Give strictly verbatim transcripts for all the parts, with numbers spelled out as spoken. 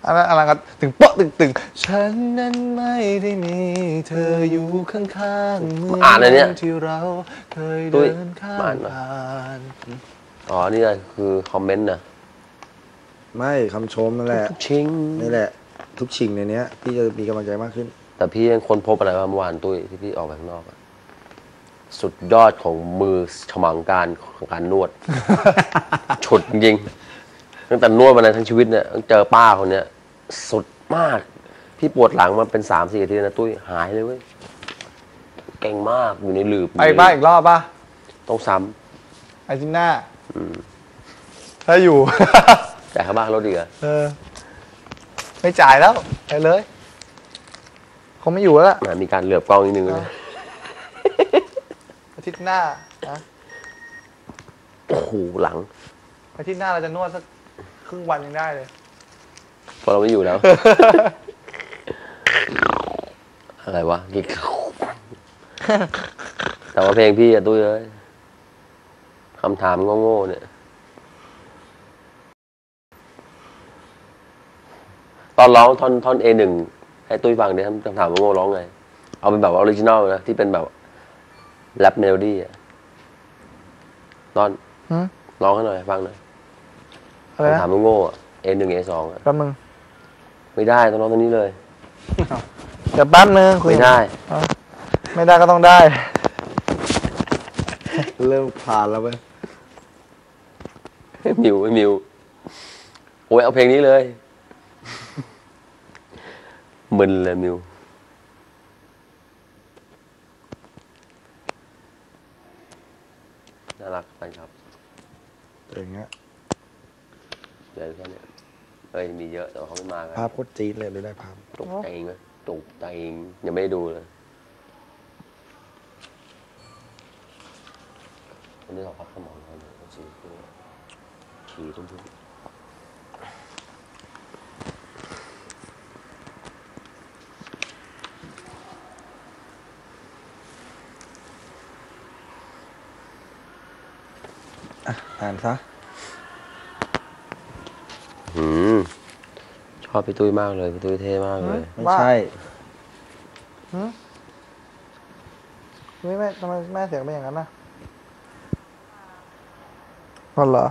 อันนั้นอะไรกันตึงโป๊ะตึงตึงฉันนั้นไม่ได้มีเธออยู่ข้างๆเมื่อ่านอะไรเนี่ยที่เราเคยตุ้เดิยนข้ามอ่านมาผ่านอ๋อนี่คือคอมเมนต์นะไม่คำชมนั่นแหละชิงนี่แหละ ทุกชิงในเนี้ยพี่จะมีกำลังใจมากขึ้นแต่พี่ยังค้นพบอะไรมาเมื่อวานตุ้ยที่พี่ออกไปข้างนอกอะสุดยอดของมือฉมังการของการนวด ฉุดจริงตั้งแต่นวดมาในทั้งชีวิตเนี่ยเจอป้าคนเนี้ยสุดมาก พี่ปวดหลังมาเป็นสามสี่อาทิตย์นะตุ้ยหายเลยเว้ยเก่งมากอยู่ในหลืบไปบ้านอีกรอบป่ะต้องซ้ไอาทิตย์หน้าถ้าอยู่ำจ่ายค่าบ้านรถดีอะเออ ไม่จ่ายแล้วไปเลยคงไม่อยู่แล้วล่ะแหมมีการเหลือบกล้องนิดนึงเลยอาทิตย์หน้านะโอ้โหหลังอาทิตย์หน้าเราจะนวดสักครึ่งวันยังได้เลยพอเราไม่อยู่แล้ว อะไรวะกิ๊กแต่ว่าเพลงพี่อะตุ้ยเอ้ยคำถามโง่ๆเนี่ยตอนร้องท่อนท่อน เอ หนึ่ง ให้ตุ้ยฟังดิคำถามโง่ๆร้องไง เอาเป็นแบบออริจินอลนะที่เป็นแบบแรปเมโลดี้อะตอนหืมร้องให้หน่อยฟังหน่อยอะไรนะคำถามโง่ๆอะ เอ หนึ่ง เอ สองอะแป๊บมึงไม่ได้ต้องร้องตรงนี้เลยเดี๋ยวแป๊บนึงคุยไม่ได้เอาไม่ได้ก็ต้องได้เริ่มผ่านแล้วเว้ยมิวไม่มิวโอ้ยเอาเพลงนี้เลยมึนเลยมิวน่ารักแฟนครับอย่างเงี้ยเดี๋ยวแค่เนี้ยเอ้ยมีเยอะแต่ว่าเขาไม่มากันภาพโคตรจี๊ดเลยเลยได้ภาพตกใจเองไหมตกใจเองยังไม่ได้ดูเลยวันนี้เราพักสมองเขาเนี่ยเขาฉี่ตัวฉี่ทุ่มๆอ่านซะอืมชอบพี่ตุ้ยมากเลยพี่ตุ้ยเท่มากเลยไม่ว่าใช่ไม่แม่ทำไมแม่เสียงเป็นอย่างนั้นน่ะอ๋อเหรอ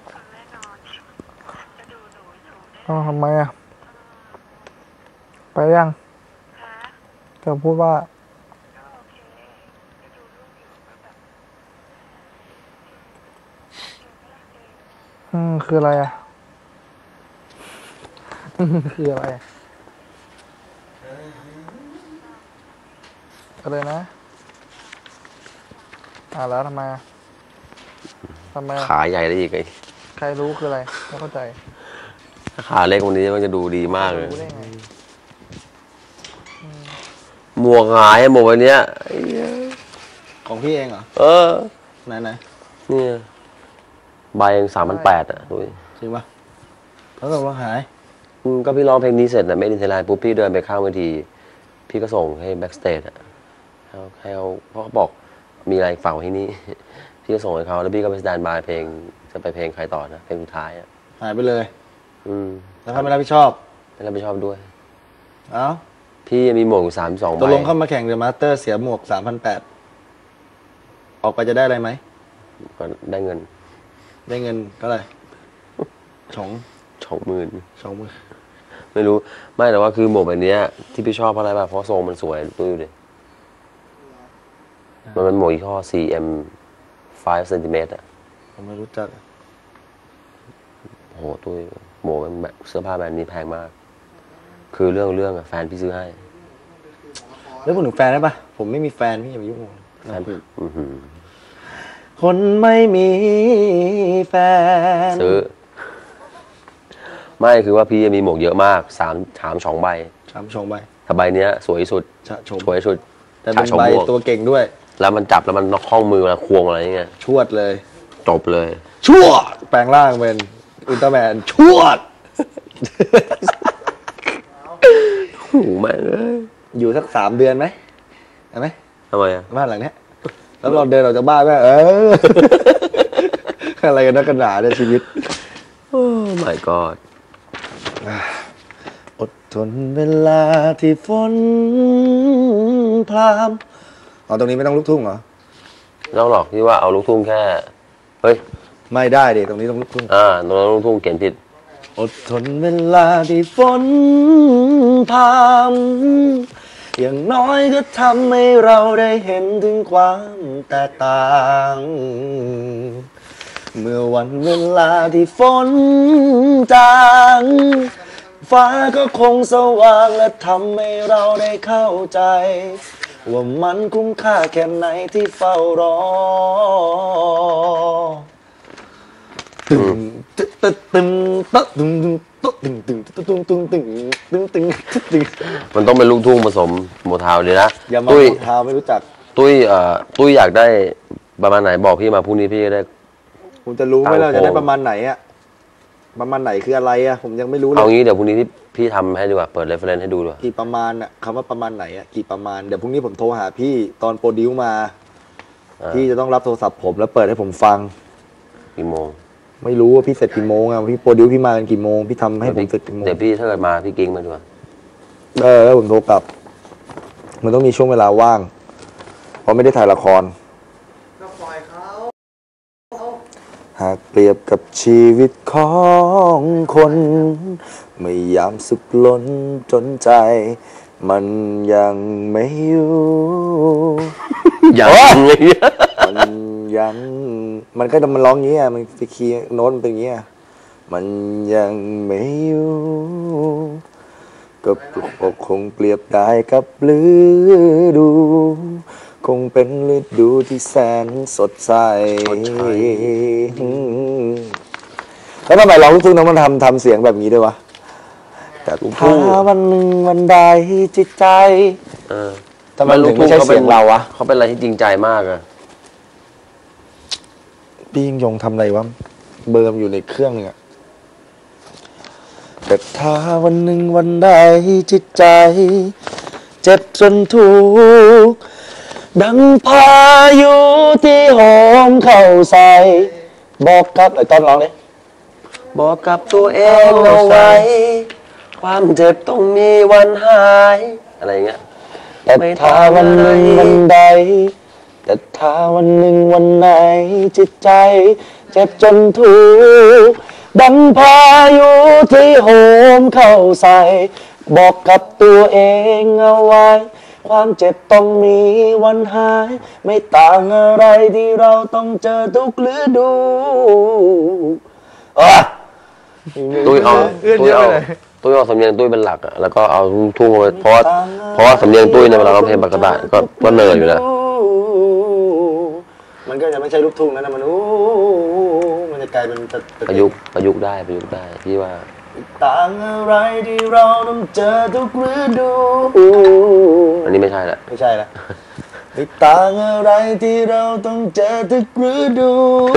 อ๋อทำไมอ่ะ ไปยังเธอพูดว่า อืม คืออะไรอ่ะ อืมคืออะไรอะอะไรนะ อ่าแล้วทำไมอะทำไมอะขาใหญ่ได้อีกไอ้ใครรู้คืออะไร ไม่เข้าใจขาเล็กวันนี้มันจะดูดีมากเลยรู้ได้ไงหมวกหายหมวกวันเนี้ยไอ้เหี้ยของพี่เองเหรอเออไหนไหนเนี่ยใบยังสามพันแปดอ่ะดูดิจริงปะเขาตกลงหายอืมก็พี่ร้องเพลงนี้เสร็จนะไม่ดินเทลายปุ๊บพี่เดินไปข้างเวทีพี่ก็ส่งให้แบ็กสเตจอ่ะให้เขาให้เขาเพราะเขาบอกมีอะไรฝากไว้ที่นี่ พี่ก็ส่งให้เขาแล้วพี่ก็ไปสแตนบายเพลงจะไปเพลงใครต่อนะเพลงสุดท้ายอ่ะหายไปเลยอืมแล้วเขาไม่รับผิดชอบไม่รับผิดชอบด้วยเอ้าพี่มีหมวกอยู่สามสองใบตกลงเข้ามาแข่งเดอะมาสเตอร์เสียหมวกสามพันแปดออกไปจะได้อะไรไหมก็ได้เงินได้เงินก็เลยสองสองหมื่นสองหมือไม่รู้ไม่แต่ว่าคือหมวกแบบเนี้ยที่พี่ชอบเพราะอะไรป่ะเพราะทรงมันสวยดูดิมันเป็นหมวกยี่ห้อ ซี เอ็ม ห้าเซนติเมตรอ่ะผมไม่รู้จักโหตุ้ยหมวกมันแบบเสื้อผ้าแบรนด์นี้แพงมาก คือเรื่องเรื่องอะแฟนพี่ซื้อให้แล้วพูดถึงแฟนได้ปะผมไม่มีแฟนพี่อย่าไปยุ่งแฟนอื้อหือคนไม่มีแฟนซื้อ ไม่คือว่าพี่มีหมวกเยอะมากสามสามสองใบชามชงใบแต่ใบเนี้ยสวยที่สุดชะชมสวยที่สุดแต่เป็นชมใบม่วงตัวเก่งด้วยแล้วมันจับแล้วมันนอกข้องมือมันควงอะไรอย่างเงี้ยชวดเลยจบเลยชวดแปลงร่างเป็นอุลตร้าแมนชวดโอ้โหแม่งเอ้ยอยู่สักสามเดือนไหมเห็นไหมทำไมอะบ้านหลังเนี้ยแล้วเราเดินออกจากบ้านแม่เออ อะไรกันนักกันหนาเนี่ยชีวิตโอ้ my god ทนเวลาที่ฝนพรามเอาตรงนี้ไม่ต้องลูกทุ่งเหรอไม่ต้องหรอกที่ว่าเอาลูกทุ่งแค่เฮ้ยไม่ได้ดิตรงนี้ต้องลูกทุ่งอ่าตรงนั้นลูกทุ่งเขียนผิดอดทนเวลาที่ฝนพรามอย่างน้อยก็ทำให้เราได้เห็นถึงความแตกต่างเมื่อวันเวลาที่ฝนจางฟ้าก็คงสว่างและทำให้เราได้เข้าใจว่ามันคุ้มค่าแค่ไหนที่เฝ้ารอตึงตึ๊ดตึ๊ดตึงตึ๊ดตึงตึ๊ดตึงตึงตึงตึงตึงตึงตึงตึงตึงมันต้องเป็นลูกทุ่งผสมโมทาวเลยนะอย่ามาโมทาวไม่รู้จักตุ้ยเอ่อตุ้ยอยากได้ประมาณไหนบอกพี่มาพรุ่งนี้พี่จะได้ผมจะรู้ไหมเราจะได้ประมาณไหนอะประมาณไหนคืออะไรอะผมยังไม่รู้เลยเอางี้เดี๋ยวพรุ่งนี้ที่พี่ทำให้ดีกว่าเปิดเรฟเฟรนซ์ให้ดูด้วยกี่ประมาณอะคำว่าประมาณไหนอะกี่ประมาณเดี๋ยวพรุ่งนี้ผมโทรหาพี่ตอนโปรดิวมาพี่จะต้องรับโทรศัพท์ผมแล้วเปิดให้ผมฟังกี่โมงไม่รู้ว่าพี่เสร็จกี่โมงอะพี่โปรดิวพี่มากันกี่โมงพี่ทำให้ผมเสร็จกี่โมงเดี๋ยวพี่ถ้าเกิดมาพี่กิ้งมาด้วยเออแล้วผมโทรกลับมันต้องมีช่วงเวลาว่างเพราะไม่ได้ถ่ายละครหากเปรียบกับชีวิตของคนไม่ยามสุขล้นจนใจมันยังไม่อยู่ยังเลยมันยังมันก็มันร้องงี้อ่ะมันไปคีย์โน้ตมันเป็นอย่างงี้อ่ะมันยังไม่อยู่ก็คงเปรียบได้กับฤดูคงเป็นฤดูที่แสนสดใสแล้วทำไมร้องลูกทุ่งนั้นมันทำทำเสียงแบบนี้ด้วยวะแต่ถ้าวันหนึ่งวันใดจิตใจทำไมลูกทุ่งเขาเป็นเราวะเขาเป็นอะไรที่จริงใจมากอะพี่ยิ่งยงทำอะไรวะเบอร์มอยู่ในเครื่องนึงอะแต่ถ้าวันหนึ่งวันใดจิตใจเจ็บจนทุกข์ดังพายุที่โหมเข้าใส่บอกกับไอ้ตอนร้องเนี่ยบอกกับตัวเองเอาไว้ความเจ็บต้องมีวันหายอะไรเงี้ยแต่ถ้าวันหนึ่งวันใดแต่ถ้าวันหนึ่งวันไหนจิตใจเจ็บจนทุกข์ดังพายุที่โหมเข้าใส่บอกกับตัวเองเอาไว้ความเจ็บต้องมีวันหายไม่ต่างอะไรที่เราต้องเจอทุกฤดูอ่ะตุ้ยเอาตุ้ยเอาตุ้ยเอาสำเนียงตุ้ยเป็นหลักอะแล้วก็เอาทุ่งเพราะว่าเพราะว่าสำเนียงตุ้ยในเวลาร้องเพลงปกติก็ก็เนิร์ดอยู่แล้วมันก็จะไม่ใช่ลูกทุ่งนะมันอู้มันจะกลายเป็นประยุกต์ประยุกต์ได้ประยุกต์ได้พี่ว่าต่างอะไรที่เราต้องเจอทุกฤดูอันนี้ไม่ใช่ละไม่ใช่ละไม่ต่างอะไรที่เราต้องเจอทุกฤดู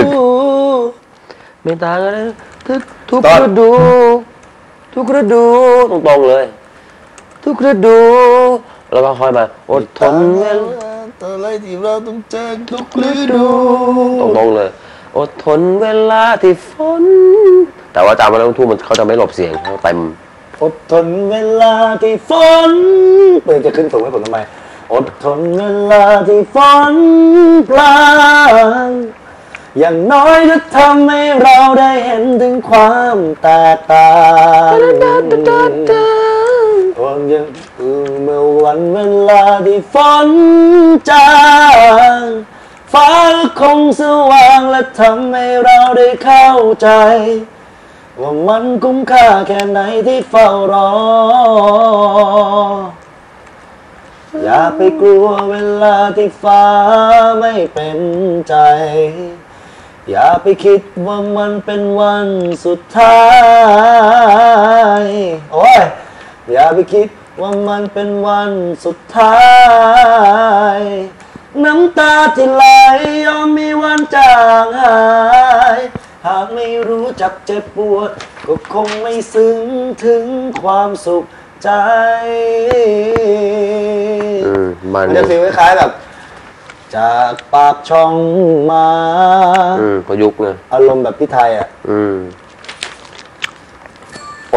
ไม่ต่างอะไรทุกทุกฤดูทุกฤดูตรงๆเลยทุกฤดูแล้วก็ค่อยมาอดทนเวลาอะไรที่เราต้องเจอทุกฤดูตรงๆเลยอดทนเวลาที่ฝนแต่ว่าจำมาแล้วทุ่งมันเขาจะไม่หลบเสียงเขาเต็มอดทนเวลาที่ฝนเปิดจะขึ้นสูงให้ผมทำไมอดทนเวลาที่ฝนพรางอย่างน้อยก็ทำให้เราได้เห็นถึงความแตกต่างวันยังเมื่อวันเวลาที่ฝนจางฟ้าคงสว่างและทำให้เราได้เข้าใจว่ามันคุ้มค่าแค่ไหนที่เฝ้ารออย่าไปกลัวเวลาที่ฟ้าไม่เป็นใจอย่าไปคิดว่ามันเป็นวันสุดท้ายโอ้ยอย่าไปคิดว่ามันเป็นวันสุดท้ายน้ำตาที่ไหลย่อมมีวันจางหายหากไม่รู้จักเจ็บปวดก็คงไม่ซึ้งถึงความสุขใจมันจะฟีลคล้ายๆแบบจากปากช่องมาประยุกต์เลยอารมณ์แบบพี่ไทยอ่ะอ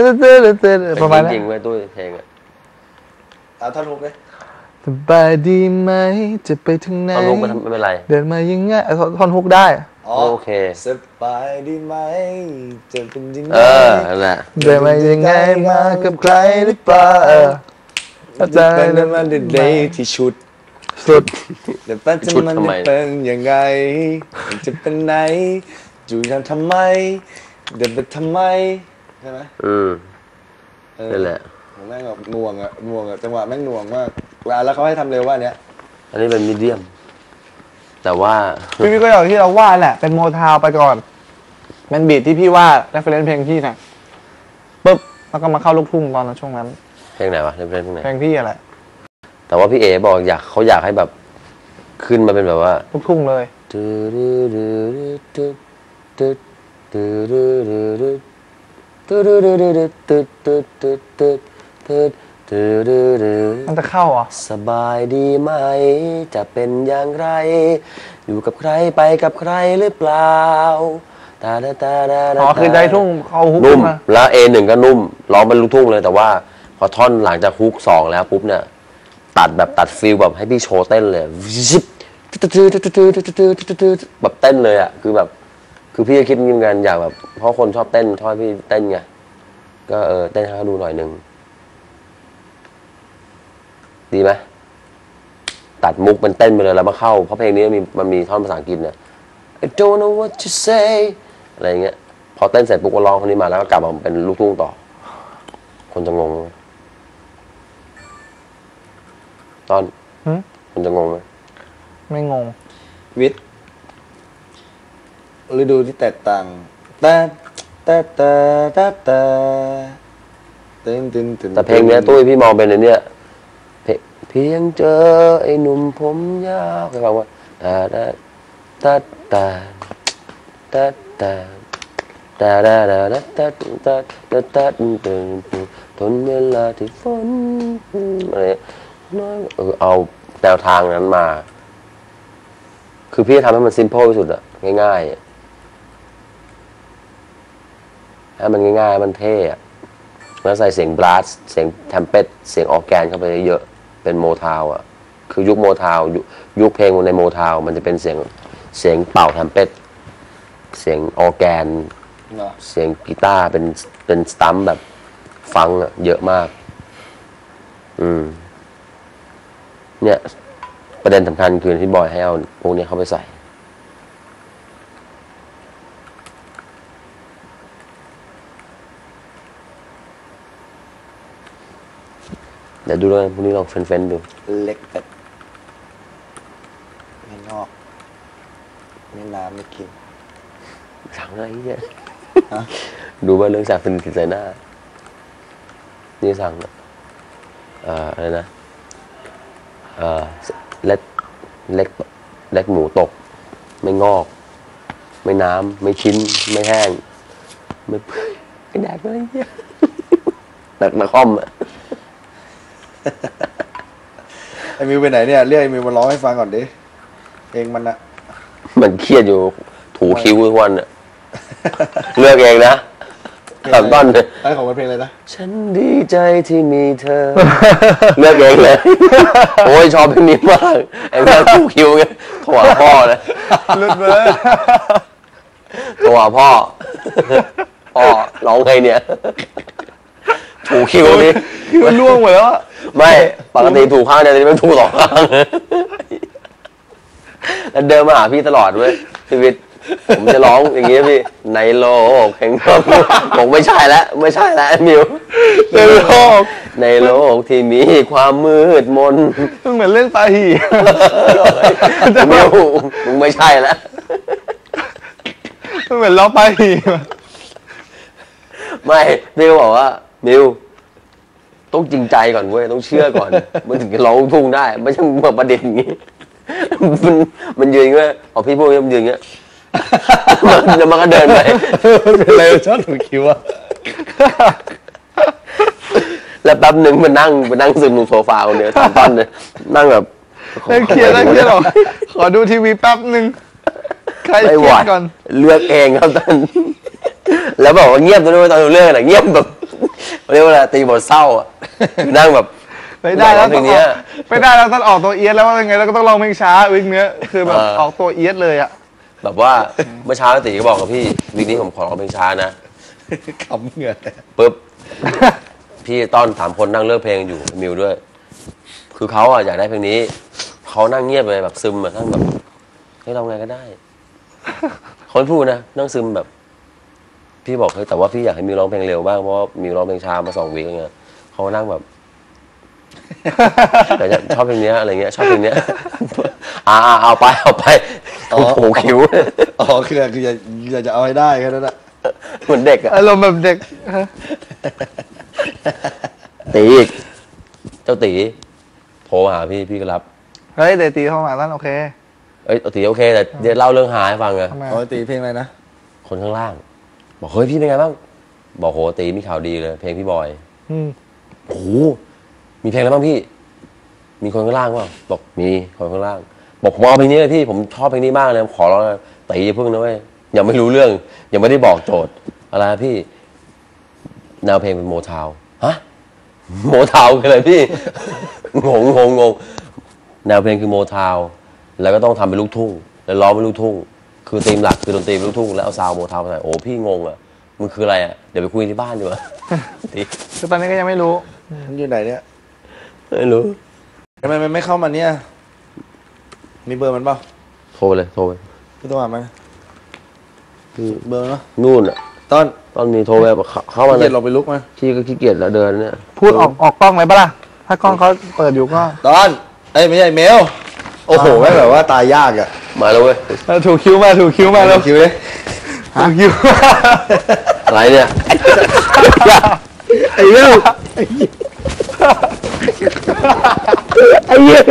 ประมาณนั้นจริงๆเว้ยตุ้ยเพลงอะเอาท่อนฮุกเลยสบายดีไหมจะไปถึงไหนท่อนฮุกมันไม่เป็นไรเดินมายังไงเอาท่อนฮุกได้อ๋อโอเคสบายดีไหมจะเป็นยังไงเออนั่นแหละเดินมายังไงมากับใครหรือเปล่าเออเข้าใจเป็นน้ำมันเดย์ที่ชุดสุดแต่ปัจจุบันจะเป็นยังไงมันจะเป็นไหนอยู่ยังทำไมเดินไปทำไมใช่ไหมอืมเออนั่นแหละผมแม่งแบบหน่วงอะหน่วงอะจังหวะแม่งหน่วงมากเวลาแล้วเขาให้ทำเร็วว่าเนี้ยอันนี้เป็นมีเดียม แต่ว่าพี่พี่ก็อย่างที่เราว่าแหละเป็นโมทาวไปก่อนเป็นบีทที่พี่ว่าเรฟเฟรนซ์เพลงพี่น่ะปุ๊บแล้วก็มาเข้าลูกทุ่งตอนนั้นช่วงนั้นเพลงไหนวะเพลงเพลงไหนเพลงพี่อะไรแต่ว่าพี่เอบอกอยากเขาอยากให้แบบขึ้นมาเป็นแบบว่าลูกทุ่งเลย มันจะเข้าเหรอสบายดีไหมจะเป็นอย่างไร อยู่กับใครไปกับใครหรือเปล่าตาตาตาตาอ๋อคือได้ทุ่งเอาฮุกนุ่มมาแล้วเอหนึ่งก็นุ่มร้องเป็นลูกทุ่งเลย แต่ว่าพอท่อนหลังจากฮุกสองแล้วปุ๊บเนี่ยตัดแบบตัดฟิลแบบให้พี่โชว์เต้นเลยวิบแบบเต้นเลยอ่ะคือแบบคือพี่ก็คิดเหมือนกันอยากแบบเพราะคนชอบเต้นชอบพี่เต้นไงก็เออเต้นให้เขาดูหน่อยหนึ่งดีไหมตัดมุกมันเต้นไปเลยแล้วมาเข้าเพราะเพลงนี้มันมีมันมีท่อนภาษาอังกฤษเนี่ย I don't know what to say อะไรอย่างเงี้ยพอเต้นเสร็จปุ๊บก็ร้องคนนี้มาแล้วก็กลับมาเป็นลูกทุ่งต่อคนจะงงไหมตอนคนจะงงไหมไม่งงวิทย์ฤดูที่แตกต่างแต่แต่แต่แต่แต่ตึงตึงตึงแต่เพลงเนี้ยตุ้ยพี่มองเป็นในเนี้ยเพียงเจอไอ้หนุ่มผมยาวเคยฟังว่าตาตาตาตาตาตาตาตาตาตาตาตาตาตาตึงทนเวลาที่ฝนอะไรเออเอาแนวทางนั้นมาคือพี่ทำให้มันซิมเพิลที่สุดอะง่ายๆให้มันง่ายๆมันเท่อะแล้วใส่เสียงบลัสเสียงแทมเป็ตเสียงออร์แกนเข้าไปเยอะเป็นโมทาวอะคือยุคโมทาวยุคเพลงในโมทาวมันจะเป็นเสียงเสียงเป่าแทมเป็ตเสียงออร์แกนเสียงกีตาร์เป็นเป็นสตัมป์แบบฟังอะเยอะมากอืมเนี่ยประเด็นสำคัญคือที่บอยให้เอาพวกนี้เข้าไปใส่เดี๋ยวดูด้วยพวกนี้ลองเฟ้นๆดูเล็กแต่ไม่นอกไม่น้ำไม่กินสั่งอะไรเนี่ยฮะดูว่าเรื่องสั่งเป็นติดใจหน้านี่สั่งเอ่ออะไรนะเอ่อเล็กเล็กเล็กหมูตกไม่งอกไม่น้ำไม่ชิ้นไม่แห้งไม่เปื่อยไม่แดกอะไรเงี้ยหนักมาค่อมอะไอ้มิวไปไหนเนี่ยเรียกไอ้มิวมาร้องให้ฟังก่อนดิเพลงมันอะมันเครียดอยู่ถูคิ้วทุกวันอะเลือกเองนะสามต้นเลยไอ้ของมันเพลงอะไรนะฉันดีใจที่มีเธอ เลือกเองเลย โอ้ยชอบเพลงนี้มากไอ้เพื่อนคู่คิวไงโทรหาพ่อเลยลุดเบอร์โทรหาพ่อ พ่อร้องไงเนี่ยถูกคิวนี่คิวล่วงหมดแล้วไม่ปกติถูกข้างเดียวแต่นี่มันถูกสองข้างแล้วเดินมาหาพี่ตลอดเว้ยชีวิตผมจะร้องอย่างงี้พี่ในโลกแห่งความผมไม่ใช่แล้วไม่ใช่แล้วมิวในโลกในโลกที่มีความมืดมนมึงเหมือนเล่นปาหี่มิวมึงไม่ใช่แล้วมึงเหมือนล้อปาหี่ไม่มิวบอกว่ามิวต้องจริงใจก่อนเว้ยต้องเชื่อก่อนมันถึงจะร้องลูกทุ่งได้ไม่ใช่มาประเด็นอย่างงี้มันมันยืนเงี้ยพอพี่พูดมันยืนเงี้ยแล้วมันก็เดินไปเป็นไรชอบถูกคิวอะแล้วแป๊บหนึ่งมันนั่งมันนั่งซึมลงโซฟาคนเดียวตอนต้นเลยนั่งแบบนั่งเคลียร์นั่งเคลียร์หรอขอดูทีวีแป๊บหนึ่งใครเคลียร์ก่อนเลือกเองครับท่านแล้วบอกว่าเงียบตอนนี้ตอนเรื่องอะไรเงียบแบบเรียกว่าอะไรตีบทเศร้าอ่ะนั่งแบบไม่ได้แล้วต้องไม่ได้แล้วต้องออกตัวเอียดแล้วว่ายังไงแล้วก็ต้องลองเพลงช้าวิกเนี้ยคือแบบออกตัวเอียดเลยอ่ะแบบว่าเมื่อเช้าตีก็บอกกับพี่วิกนี้ผมขอร้องเพลงช้านะขำเหงื่อปุ๊บพี่ต้อนสามคนนั่งเลือกเพลงอยู่มิวด้วยคือเขาอ่ะอยากได้เพลงนี้เขานั่งเงียบเลยแบบซึมแบบนั่งแบบให้เราไงก็ได้เขาพูดนะนั่งซึมแบบพี่บอกเฮ้ยแต่ว่าพี่อยากให้มิวร้องเพลงเร็วบ้างเพราะมิวร้องเพลงช้ามาสองวีคอย่างเงี้ยเขานั่งแบบแต่ชอบเพลงนี้อะไรเงี้ยชอบเพลงนี้อ่าเอาไปเอาไปโอ้โหคิ้วอ๋อคือคืออยากจะเอาให้ได้แค่นั้นแหละเหมือนเด็กอะอารมณ์แบบเด็กตีอีกเจ้าตีโทรหาพี่พี่ก็รับเฮ้ยเดตีโทรมาตั้นโอเคเอ้ยตีโอเคแต่เดี๋ยวเล่าเรื่องหาให้ฟังไงโอ้ตีเพลงอะไรนะคนข้างล่างบอกเฮ้ยพี่เป็นไงบ้างบอกโหตีมีข่าวดีเลยเพลงพี่บอยโอ้มีเพลงอะไรบ้างพี่มีคนข้างล่างเปล่าบอกมีคนข้างล่างบอกผมเอาเพลงนี้เลยพี่ผมชอบเพลงนี้มากเลยขอร้องตีอย่าพึ่งนะเว้ยยังไม่รู้เรื่องยังไม่ได้บอกโจทย์อะไรพี่แนวเพลงเป็นโมทาวฮะโมทาวคืออะไรพี่งงงงงงแนวเพลงคือโมทาวแล้วก็ต้องทำเป็นลูกทุ่งแล้วร้องเป็นลูกทุ่งคือธีมหลักคือดนตรีเป็นลูกทุ่งแล้วเอาซาวโมทาวมาใส่โอ้พี่งงอ่ะมันคืออะไรอ่ะเดี๋ยวไปคุยที่บ้านดีกว่าคือตอนนี้ก็ยังไม่รู้มันอยู่ไหนเนี่ยไม่รู้ทำไมมันไม่เข้ามาเนี่ยมีเบอร์มันเปล่าโทรเลยโทรไปพี่ต้องอ่านไหมเบอร์เนาะนู่นอ่ะตอนตอนนี้โทรไปเข้ามาเลยเราไปลุกมาที่ก็ขี้เกียจแล้วเดินเนี่ยพูดออกออกกล้องเลยปะล่ะถ้ากล้องเขาเปิดอยู่ก็ตอนเอ้ยไม่ใช่เมลโอ้โหไม่แบบว่าตายยากอ่ะมาแล้วเว้ยถูกคิวมาถูกคิวมาแล้วคิวเลยถูกคิวอะไรเนี่ยไอ้เรื่องไอ้เหี้ย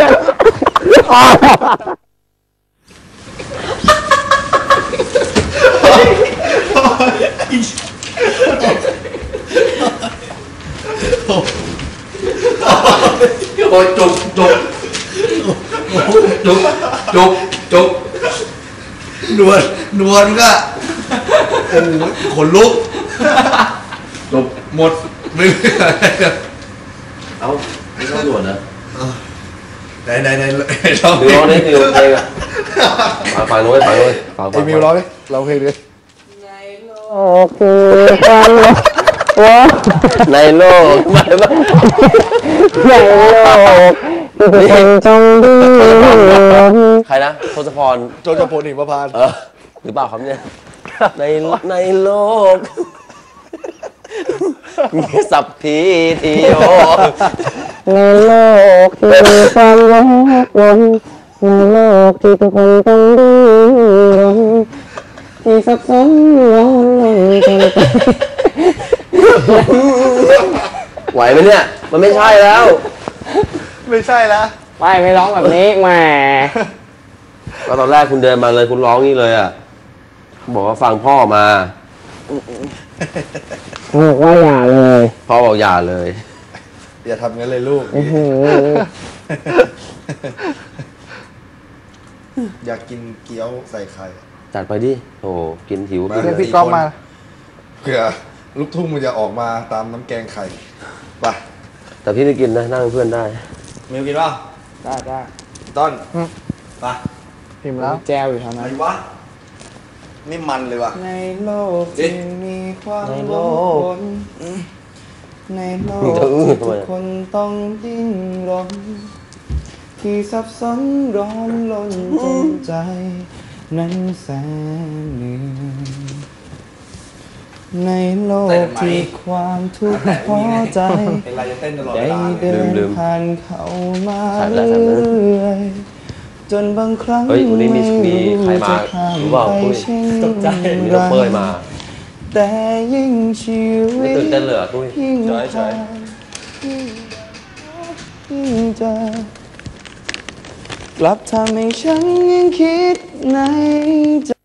โอ้ยจุกจุกจุกจุกจุกนวลนวลก็โอ้โหขนลุกจุกหมดไม่เหลืออะไรเอาไม่ต้องด่วนนะไหนไหนไหนร้องร้องนี่คือเพลงอะฟังนู้นฟังนู้นฟังฟังมิวร้องดิร้องเพลงดิโอเคกันเลยว้าในโลกมาบ้างในโลกที่ทุกคนต้องดีใครนะโทศพรโจจพลหิมพานต์เออหรือเปล่าครับเนี่ยในในโลกมีสัพพีทีโอในโลกที่มีความรักวนในโลกที่ทุกคนต้องดีที่สับสนร้อนลงกันไหวไหมเนี่ยมันไม่ใช่แล้วไม่ใช่แล้วไม่ไม่ร้องแบบนี้แหมก็ตอนแรกคุณเดินมาเลยคุณร้องนี่เลยอ่ะบอกว่าฟังพ่อมาบอกว่าอย่าเลยพ่อบอกอย่าเลยอย่าทำงั้นเลยลูกอยากกินเกี๊ยวใส่ไข่จัดไปดิโอ้กินหิวเรียกพี่ก๊อฟมาเผื่อลูกทุ่งมันจะออกมาตามน้ำแกงไข่ไปแต่พี่ไม่กินนะนั่งเป็นเพื่อนได้มิวกินเปล่าได้ได้ต้นไปพิมพ์แล้วแจวอยู่แถวไหนนั้นวะนี่มันเลยว่ะในโลกที่มีความในโลกในโลมึงกจะอื้อที่ทำทุไมกคนต้องดิ้นรนที่ซับซ้อนร้อนลนจนใจนั้นแสนเหนื่อยในโลกที่ความทุกข์พอใจเป็นไรจะเต้นตลอดเวได้ลาเดิลืมนลืมผ่านเข้ามาถ่ายไปเรแล้วถ่ายไปแล้วื่อยๆจนบางครั้งเฮ้ยวันนี้มีมีใครมาจะข้ามรู้เปล่าไปปุ้ยเช่นตกใจมีน้องเป้ยมาแต่ยิ่งชีวิไม่ตตื่นเต้นเลยเหรอปุ้ยยิ่งใช่ใช่ผ่านยิ่งยิ่งเจอกลับทำให้ฉันยังคิดในใจ